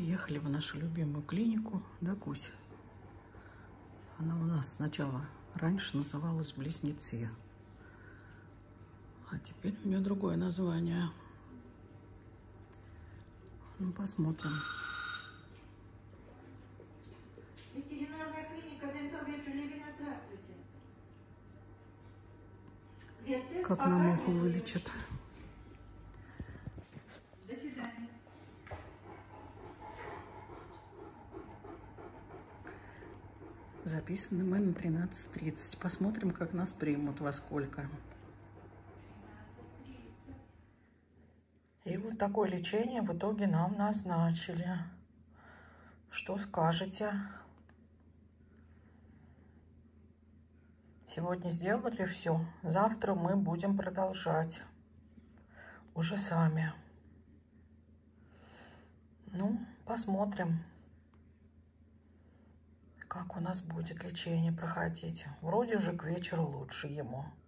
Приехали в нашу любимую клинику, да, Куся? Она у нас сначала раньше называлась «Близнецы», а теперь у нее другое название. Ну, посмотрим. Ветеринарная клиника Дентовия Джулевина, здравствуйте. Как нам ухо вылечат. До свидания. Записаны мы на 13:30. Посмотрим, как нас примут, во сколько. И вот такое лечение в итоге нам назначили. Что скажете? Сегодня сделали все. Завтра мы будем продолжать. Уже сами. Ну, посмотрим, как у нас будет лечение проходить. Вроде уже к вечеру лучше ему.